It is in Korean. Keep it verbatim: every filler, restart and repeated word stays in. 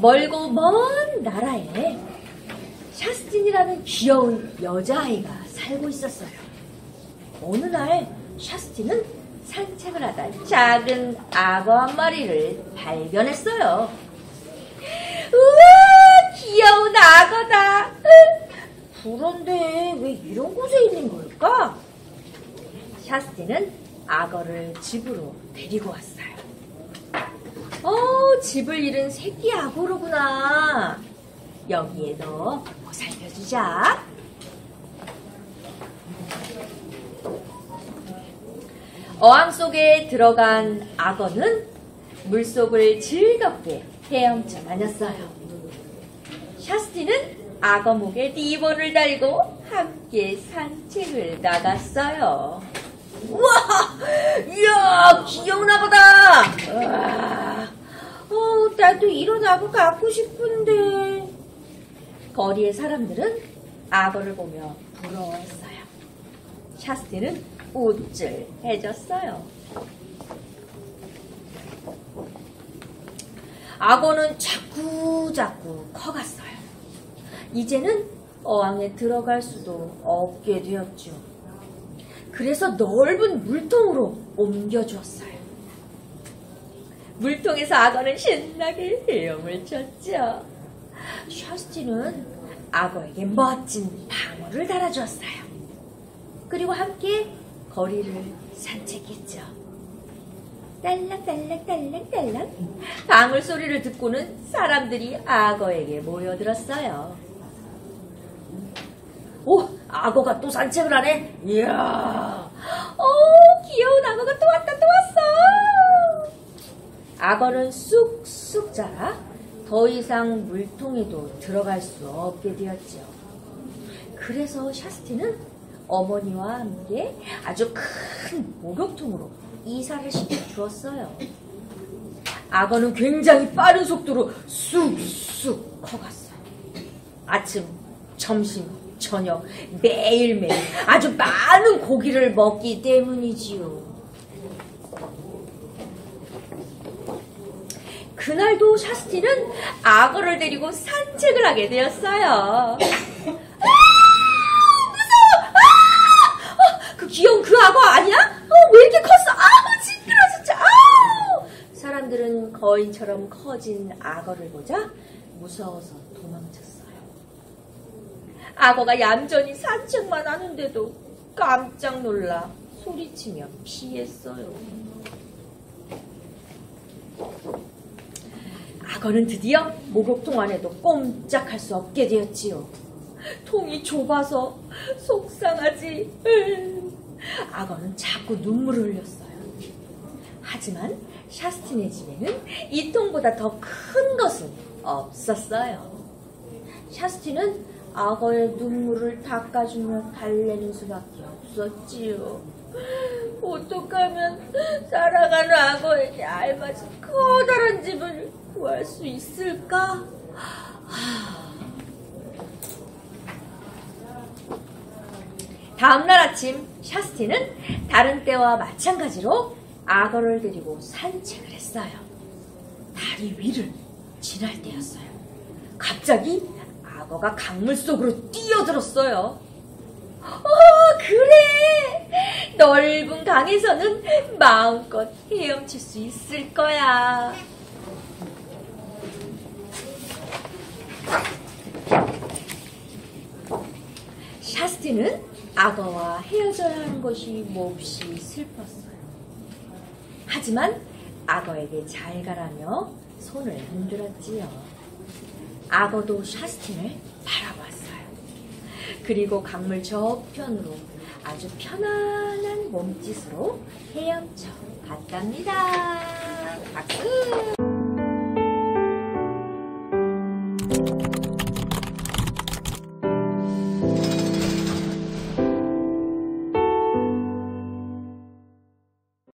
멀고 먼 나라에 샤스틴이라는 귀여운 여자아이가 살고 있었어요. 어느 날 샤스틴은 산책을 하다 작은 악어 한 마리를 발견했어요. 우와, 귀여운 악어다. 그런데 왜 이런 곳에 있는 걸까? 샤스틴은 악어를 집으로 데리고 왔어요. 어, 집을 잃은 새끼 악어로구나. 여기에 넣어 보살펴주자. 어항 속에 들어간 악어는 물속을 즐겁게 헤엄쳐 다녔어요. 샤스틴은 악어 목에 리본을 달고 함께 산책을 나갔어요. 우와! 이야! 귀여운 악어다! 우와, 어, 나도 이런 악어 갖고 싶은데. 거리의 사람들은 악어를 보며 부러워했어요. 샤스틴은 우쭐해졌어요. 악어는 자꾸 자꾸 커갔어요. 이제는 어항에 들어갈 수도 없게 되었죠. 그래서 넓은 물통으로 옮겨주었어요. 물통에서 악어는 신나게 헤엄을 쳤죠. 샤스틴은 악어에게 멋진 방울을 달아주었어요. 그리고 함께 거리를 산책했죠. 딸랑딸랑딸랑딸랑 방울 소리를 듣고는 사람들이 악어에게 모여들었어요. 오, 악어가 또 산책을 하네. 이야, 오, 귀여운 악어가 또 왔다 또 왔어. 악어는 쑥쑥 자라 더 이상 물통에도 들어갈 수 없게 되었죠. 그래서 샤스틴은 어머니와 함께 아주 큰 목욕통으로 이사를 시켜 주었어요. 악어는 굉장히 빠른 속도로 쑥쑥 커갔어요. 아침, 점심, 저녁 매일매일 아주 많은 고기를 먹기 때문이지요. 그날도 샤스틴은 악어를 데리고 산책을 하게 되었어요. 아, 무서워! 아! 어, 그 귀여운 그 악어 아니야? 어, 왜 이렇게 컸어? 아, 징그러 진짜. 아! 사람들은 거인처럼 커진 악어를 보자 무서워서 도망쳤어요. 악어가 얌전히 산책만 하는데도 깜짝 놀라 소리치며 피했어요. 악어는 드디어 목욕통 안에도 꼼짝할 수 없게 되었지요. 통이 좁아서 속상하지. 악어는 자꾸 눈물을 흘렸어요. 하지만 샤스틴의 집에는 이 통보다 더 큰 것은 없었어요. 샤스틴은 악어의 눈물을 닦아주며 달래는 수밖에 없었지요. 어떡하면 살아가는 악어에게 알맞은 커다란 집을 구할 수 있을까? 다음날 아침 샤스틴은 다른 때와 마찬가지로 악어를 데리고 산책을 했어요. 다리 위를 지날 때였어요. 갑자기 악어가 강물 속으로 뛰어들었어요. 어, 그래! 넓은 강에서는 마음껏 헤엄칠 수 있을 거야. 샤스틴은 악어와 헤어져야 하는 것이 몹시 슬펐어요. 하지만 악어에게 잘 가라며 손을 흔들었지요. 악어도 샤스틴을 바라봤어요. 그리고 강물 저편으로 아주 편안한 몸짓으로 헤엄쳐 갔답니다. 박수!